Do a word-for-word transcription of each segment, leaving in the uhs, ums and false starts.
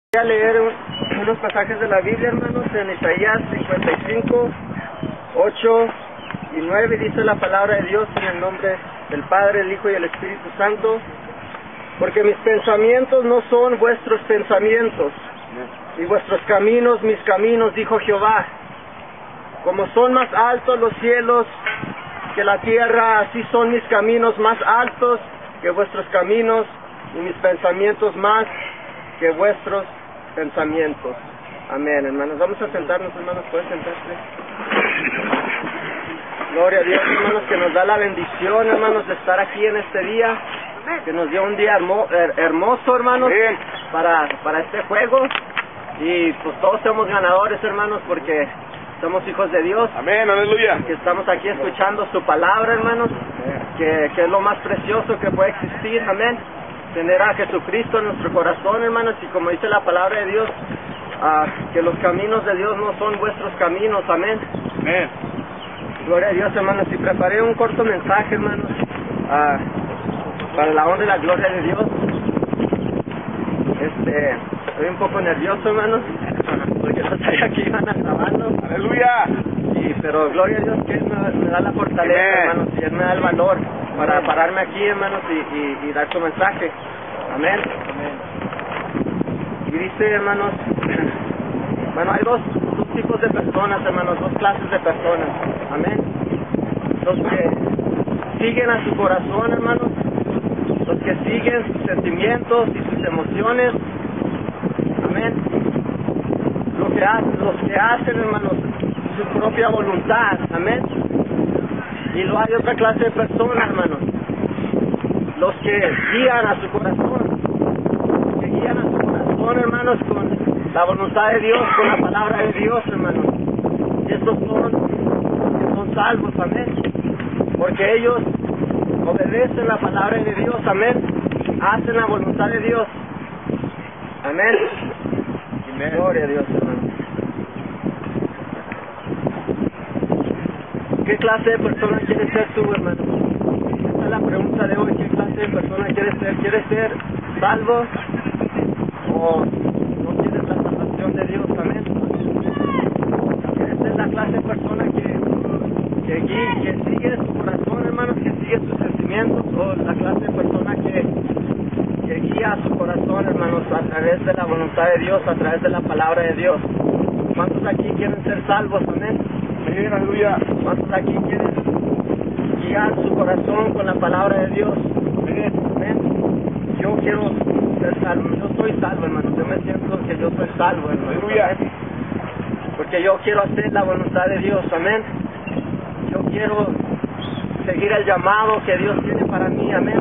Voy a leer un, unos pasajes de la Biblia, hermanos, en Isaías cincuenta y cinco, ocho y nueve. Dice la palabra de Dios en el nombre del Padre, el Hijo y el Espíritu Santo. Porque mis pensamientos no son vuestros pensamientos, y vuestros caminos mis caminos, dijo Jehová. Como son más altos los cielos que la tierra, así son mis caminos más altos que vuestros caminos, y mis pensamientos más que vuestros pensamientos. Amén, hermanos. Vamos a sentarnos, hermanos. ¿Pueden sentarse? Gloria a Dios, hermanos, que nos da la bendición, hermanos, de estar aquí en este día, que nos dio un día hermo, her, hermoso, hermanos, para, para este juego. Y pues todos somos ganadores, hermanos, porque somos hijos de Dios. Amén, aleluya. Que estamos aquí escuchando su palabra, hermanos, que, que es lo más precioso que puede existir. Amén. Tener a Jesucristo en nuestro corazón, hermanos, y como dice la palabra de Dios, uh, que los caminos de Dios no son vuestros caminos. Amén. Amén. Gloria a Dios, hermanos. Y preparé un corto mensaje, hermanos, uh, para la honra y la gloria de Dios. Este, estoy un poco nervioso, hermanos, porque no sabía que iban a grabando. Aleluya. Y, pero gloria a Dios que Él me, me da la fortaleza, Amén. hermanos, y Él me da el valor para pararme aquí, hermanos, y, y, y dar su mensaje. Amén. Y dice, hermanos, bueno, hay dos, dos tipos de personas, hermanos, dos clases de personas. Amén. Los que siguen a su corazón, hermanos, los que siguen sus sentimientos y sus emociones. Amén. Lo que hacen, los que hacen, hermanos, su propia voluntad. Amén. Y luego hay otra clase de personas, hermanos, los que guían a su corazón, que guían a su corazón, hermanos, con la voluntad de Dios, con la palabra de Dios, hermanos. Y estos son, son salvos, amén, porque ellos obedecen la palabra de Dios, amén, hacen la voluntad de Dios, amén. Amén. Gloria a Dios, hermanos. ¿Qué clase de persona quieres ser tú, hermano? Esta es la pregunta de hoy. ¿Qué clase de persona quieres ser? ¿Quieres ser salvo o no quieres la salvación de Dios? Amén. ¿Quieres ser la clase de persona que, que, guía, que sigue su corazón, hermanos, que sigue sus sentimientos, o la clase de persona que, que guía a su corazón, hermanos, a través de la voluntad de Dios, a través de la palabra de Dios? ¿Cuántos aquí quieren ser salvos? Amén. Amén, aleluya. ¿Cuántos aquí quieren guiar su corazón con la palabra de Dios? Amén. Amén. Yo quiero ser salvo. Yo soy salvo, hermano. Yo me siento que yo soy salvo, hermano. Aleluya. Amén. Porque yo quiero hacer la voluntad de Dios. Amén. Yo quiero seguir el llamado que Dios tiene para mí. Amén.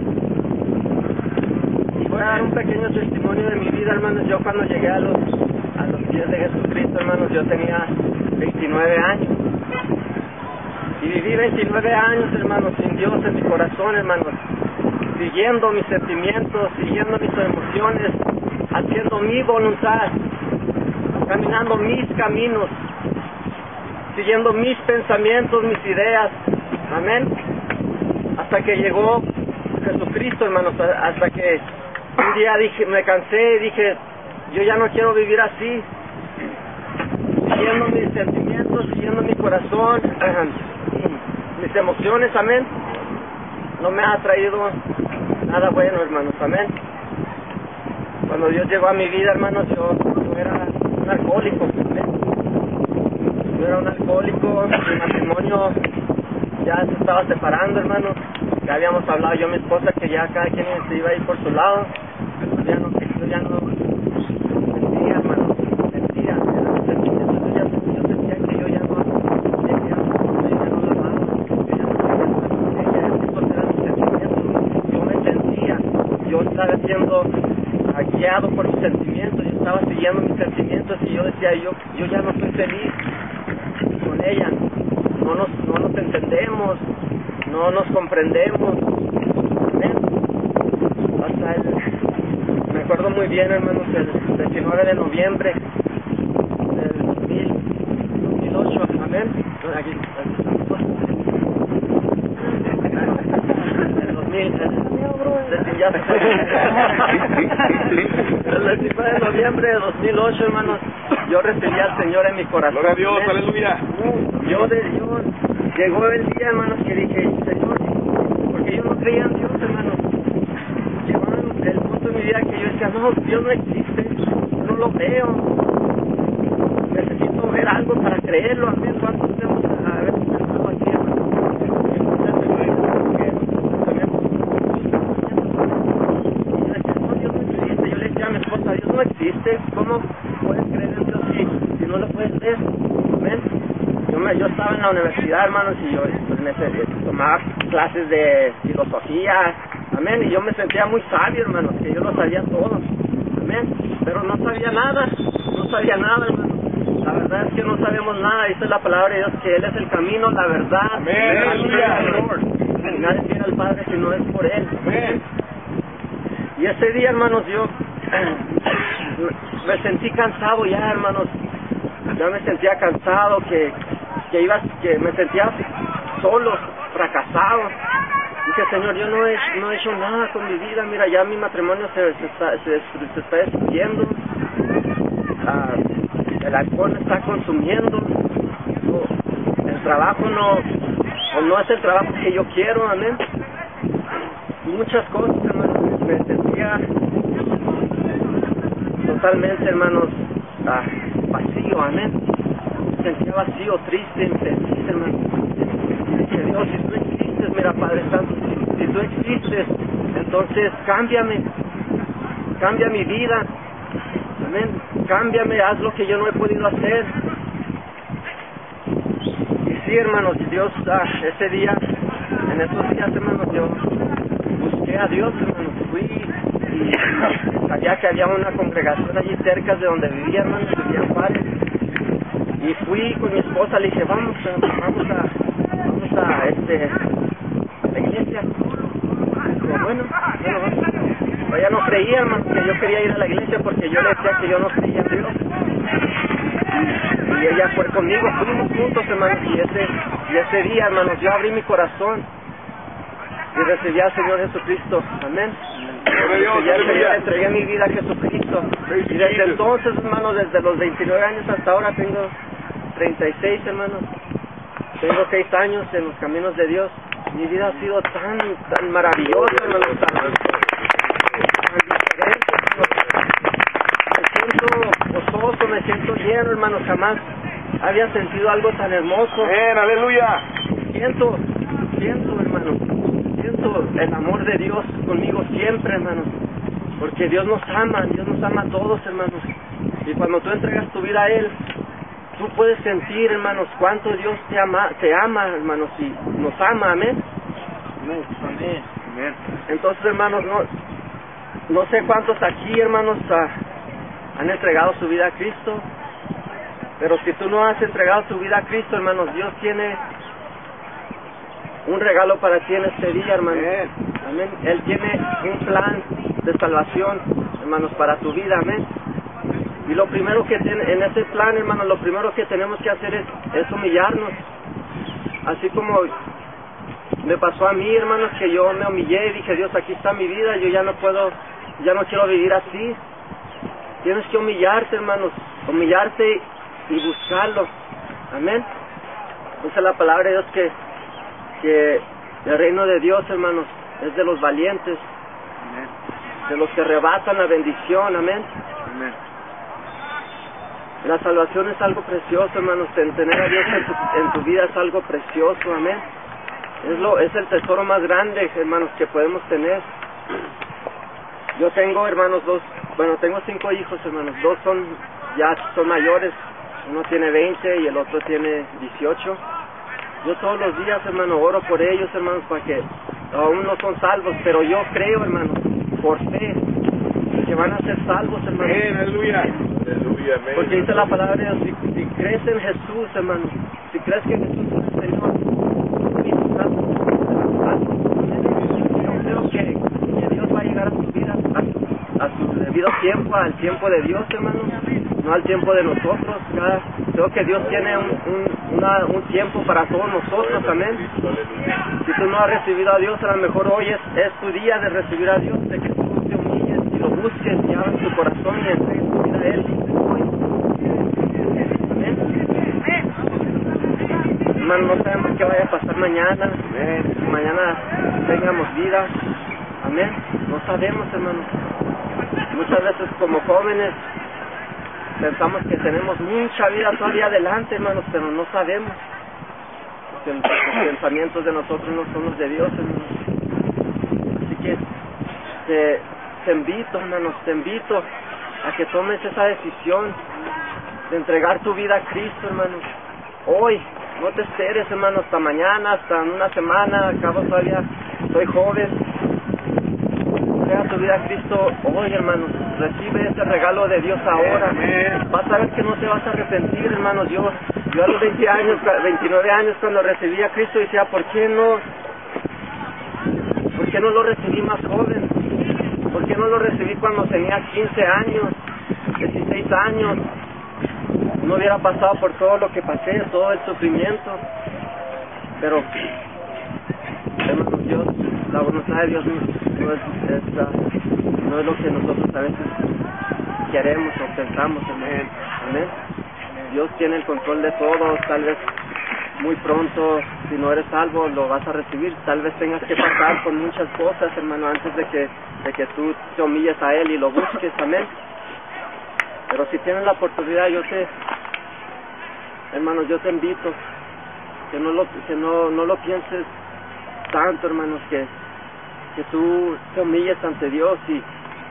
Y voy a dar un pequeño testimonio de mi vida, hermanos. Yo cuando llegué a los, a los pies de Jesucristo, hermanos, yo tenía veintinueve años. Y viví veintinueve años, hermanos, sin Dios en mi corazón, hermanos, siguiendo mis sentimientos, siguiendo mis emociones, haciendo mi voluntad, caminando mis caminos, siguiendo mis pensamientos, mis ideas. Amén. Hasta que llegó Jesucristo, hermanos, hasta que un día dije, me cansé y dije, yo ya no quiero vivir así, siguiendo mis sentimientos, siguiendo mi corazón, mis emociones, amén. No me ha traído nada bueno, hermanos, amén. Cuando Dios llegó a mi vida, hermanos, yo, yo era un alcohólico, amén. Yo era un alcohólico, mi matrimonio ya se estaba separando, hermanos. Ya habíamos hablado yo y mi esposa que ya cada quien se iba a ir por su lado. Yo ya no, yo ya no sentía, hermanos, sentía, yo ya, yo sentía que yo ya no, yo ya no, yo ya no la amaba, yo ya no, estos eran mis sentimientos. Yo me sentía, yo estaba siendo guiado por mis sentimientos, yo estaba siguiendo mis sentimientos y yo decía, yo, yo ya no soy feliz con ella, no nos, no nos entendemos, no nos comprendemos. Amén. Hasta el, me acuerdo muy bien, hermanos, el veintinueve de noviembre del dos mil ocho, amén. Aquí, aquí. El dos mil, el, ya se fue. El veintinueve de noviembre de dos mil ocho, hermanos, yo recibí al Señor en mi corazón. Gloria a Dios, aleluya. Yo de Dios, llegó el día, hermanos, que dije, Señor, porque yo no creía en Dios, hermanos. Llegó el punto en mi vida que yo decía, no, Dios no existe, no lo veo. Necesito ver algo para creerlo. A ver cuántos tenemos a ver pensado aquí, hermanos. Yo le decía a mi esposa, Dios no existe, ¿cómo puedes creer en Dios si, si no lo puedes ver? ¿Ven? Yo, me, yo estaba en la universidad, hermanos, y yo pues, me, tomaba clases de filosofía, amén, y yo me sentía muy sabio, hermanos, que yo lo sabía todo, amén, pero no sabía nada, no sabía nada, hermanos. La verdad es que no sabemos nada, dice la palabra de Dios que Él es el camino, la verdad, amén, y nadie tiene al Padre si no es por Él. Amén. Y ese día, hermanos, yo me sentí cansado ya, hermanos, ya me sentía cansado, que, que iba, que me sentía solo, fracasado. Dije, Señor, yo no he, no he hecho nada con mi vida, mira, ya mi matrimonio se, se, está, se, se está destruyendo, ah, el alcohol me está consumiendo, no, el trabajo no, o no es el trabajo que yo quiero, amén. Muchas cosas, hermanos, me sentía totalmente, hermanos, ah, vacío, amén. Me sentía vacío, triste, infeliz, hermano. Dije, Dios, si tú existes, mira, Padre Santo, si, si tú existes, entonces cámbiame, cambia mi vida, amén, cámbiame, haz lo que yo no he podido hacer. Y sí, hermanos, Dios, ah, ese día, en esos días, hermanos, yo busqué a Dios, hermanos, fui y sabía que había una congregación allí cerca de donde vivía, hermanos, vivía en Juárez, y fui con mi esposa, le dije, vamos a, vamos a, vamos a, este, a la iglesia. Dijo, bueno, bueno, vamos. Ella no creía, hermano, que yo quería ir a la iglesia porque yo le decía que yo no creía en Dios. Y ella fue conmigo, fuimos juntos, hermanos, y ese, y ese día, hermanos, yo abrí mi corazón y recibí al Señor Jesucristo, amén. Y ya le entregué mi vida a Jesucristo. Y desde entonces, hermanos, desde los veintinueve años hasta ahora tengo treinta y seis, hermanos. Tengo seis años en los caminos de Dios. Mi vida ha sido tan, tan maravillosa, hermanos, tan, tan diferente, hermanos. Me siento gozoso, me siento lleno, hermanos. Jamás había sentido algo tan hermoso. Amén, aleluya. Siento, siento, hermanos. Siento el amor de Dios conmigo siempre, hermanos, porque Dios nos ama, Dios nos ama a todos, hermanos, y cuando tú entregas tu vida a Él, tú puedes sentir, hermanos, cuánto Dios te ama, te ama, hermanos, y nos ama, amén. Amén. Amén. Entonces, hermanos, no, no sé cuántos aquí, hermanos, uh, han entregado su vida a Cristo, pero si tú no has entregado tu vida a Cristo, hermanos, Dios tiene un regalo para ti en este día, hermano. Amén. Él tiene un plan de salvación, hermanos, para tu vida, amén. Y lo primero que tiene en ese plan, hermanos, lo primero que tenemos que hacer es, es humillarnos. Así como me pasó a mí, hermanos, que yo me humillé y dije, Dios, aquí está mi vida, yo ya no puedo, ya no quiero vivir así. Tienes que humillarte, hermanos, humillarte y buscarlo, amén. Dice la palabra de Dios que que el reino de Dios, hermanos, es de los valientes, amén, de los que arrebatan la bendición, amén. Amén. La salvación es algo precioso, hermanos, tener a Dios en tu, en tu vida es algo precioso, amén. Es, lo, es el tesoro más grande, hermanos, que podemos tener. Yo tengo, hermanos, dos, bueno, tengo cinco hijos, hermanos, dos son, ya son mayores, uno tiene veinte y el otro tiene dieciocho. Yo todos los días, hermano, oro por ellos, hermanos, para que aún no son salvos, pero yo creo, hermanos, por fe, que van a ser salvos, hermanos. Amén, aleluya. Aleluya, amén. Porque dice la palabra de Dios, si, si crees en Jesús, hermanos, si crees que Jesús es el Señor, y salvos, yo creo que, que Dios va a llegar a sus vidas, a, a su debido tiempo, al tiempo de Dios, hermanos. no al tiempo de nosotros. Cada, creo que Dios tiene un, un, una, un tiempo para todos nosotros, amén. Si tú no has recibido a Dios, a lo mejor hoy es, es tu día de recibir a Dios, de que tú te humilles y lo busques y abras tu corazón y entregues tu vida a Él hoy. Amén. Hermano, no sabemos qué vaya a pasar mañana, amén. Si mañana tengamos vida, amén. No sabemos, hermano. Muchas veces como jóvenes pensamos que tenemos mucha vida todavía adelante, hermanos, pero no sabemos. Porque los pensamientos de nosotros no son los de Dios, hermanos. Así que te, te invito, hermanos, te invito a que tomes esa decisión de entregar tu vida a Cristo, hermanos. Hoy, no te esperes, hermano, hasta mañana, hasta en una semana. Acabo todavía, soy joven. Entrega tu vida a Cristo hoy, hermanos. Recibe ese regalo de Dios ahora. Vas a ver que no te vas a arrepentir, hermanos. Yo, yo a los veinte años, veintinueve años, cuando recibí a Cristo, decía, ¿por qué no? ¿Por qué no lo recibí más joven? ¿Por qué no lo recibí cuando tenía quince años, dieciséis años? No hubiera pasado por todo lo que pasé, todo el sufrimiento. Pero, hermanos, Dios, la voluntad de Dios no es, esta, no es lo que nosotros a veces queremos o pensamos, amén. Amén. Dios tiene el control de todo. Tal vez muy pronto, si no eres salvo, lo vas a recibir. Tal vez tengas que pasar por muchas cosas, hermano, antes de que, de que tú te humilles a Él y lo busques, amén. Pero si tienes la oportunidad, yo te, hermanos, yo te invito que no lo, que no, no lo pienses tanto, hermanos, que, que tú te humilles ante Dios y,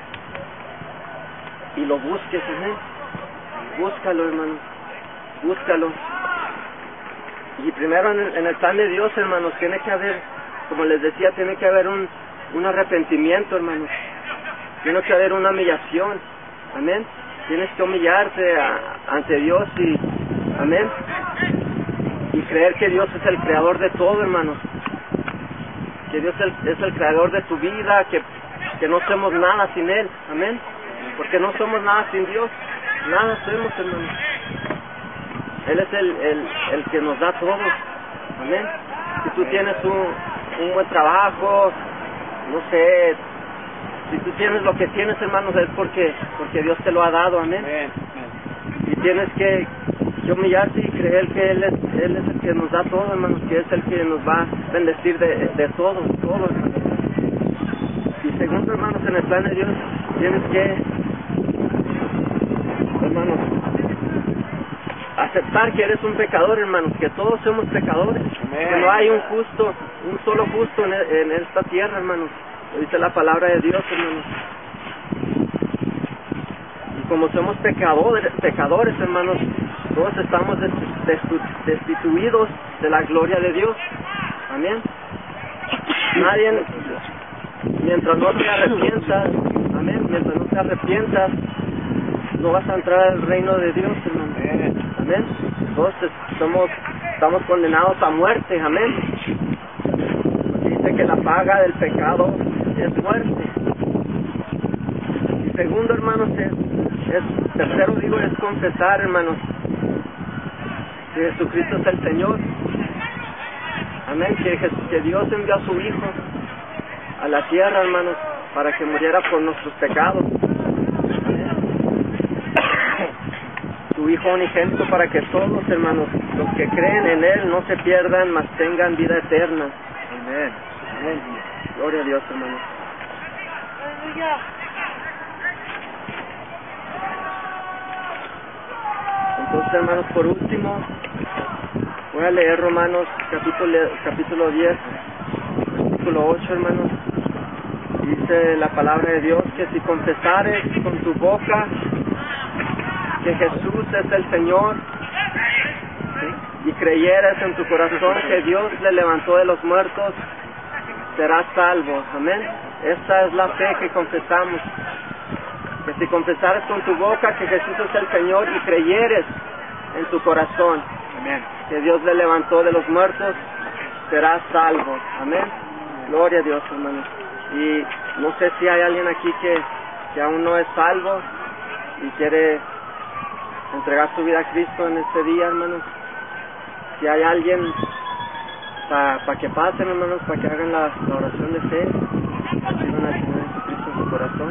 y lo busques, amén. Búscalo, hermanos, búscalo. Y primero en el, en el plan de Dios, hermanos, tiene que haber, como les decía, tiene que haber un, un arrepentimiento, hermanos. Tiene que haber una humillación, amén. Tienes que humillarte a, ante Dios y, amén, y creer que Dios es el creador de todo, hermanos. Que Dios es el, es el creador de tu vida, que, que no somos nada sin Él, amén. Porque no somos nada sin Dios, nada somos, hermanos. Él es el, el, el que nos da todo, amén. Si tú tienes un, un buen trabajo, no sé, si tú tienes lo que tienes, hermanos, es porque porque Dios te lo ha dado, amén. Y tienes que, que humillarte y creer que Él es, Él es el que nos da todo, hermanos, que es el que nos va a bendecir de, de todo, todo, hermanos. Y segundo, hermanos, en el plan de Dios, tienes que, hermanos, aceptar que eres un pecador, hermanos, que todos somos pecadores, amén. Que no hay un justo, un solo justo en, en esta tierra, hermanos. Lo dice la palabra de Dios, hermanos. Y como somos pecadores, pecadores, hermanos, todos estamos destituidos de la gloria de Dios. Amén. Nadie, mientras no te arrepientas, amén, mientras no te arrepientas, no vas a entrar al reino de Dios, hermano. Amén. Todos somos, estamos condenados a muerte, amén. Dice que la paga del pecado es muerte. Y segundo, hermanos, es, es tercero digo es confesar, hermanos, que Jesucristo es el Señor. Amén. Que, que Dios envió a su Hijo a la tierra, hermanos, para que muriera por nuestros pecados. Su Hijo unigénito para que todos, hermanos, los que creen en Él no se pierdan, mas tengan vida eterna. Amén. Amén. Gloria a Dios, hermanos. Entonces, hermanos, por último, voy a leer Romanos capítulo, capítulo diez, versículo ocho, hermanos. Dice la palabra de Dios que si confesares con tu boca que Jesús es el Señor, ¿sí?, y creyeres en tu corazón que Dios le levantó de los muertos, serás salvo. Amén. Esta es la fe que confesamos. Que si confesares con tu boca que Jesús es el Señor y creyeres en tu corazón, amén, que Dios le levantó de los muertos, serás salvo. Amén. Gloria a Dios, hermanos. Y no sé si hay alguien aquí que, que aún no es salvo y quiere entregar su vida a Cristo en este día, hermanos. Si hay alguien para pa que pasen, hermanos, para que hagan la, la oración de fe, reciban al Señor Jesucristo en su corazón.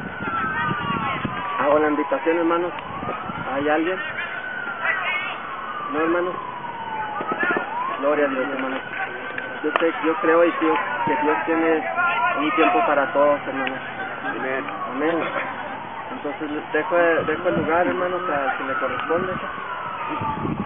Hago la invitación, hermanos. ¿Hay alguien? ¿No, hermanos? Gloria a Dios, hermanos. Yo sé, yo creo y Dios, que Dios tiene un tiempo para todos, hermanos. Amén. Amén. Entonces dejo, dejo el lugar, hermanos, a quien le corresponde.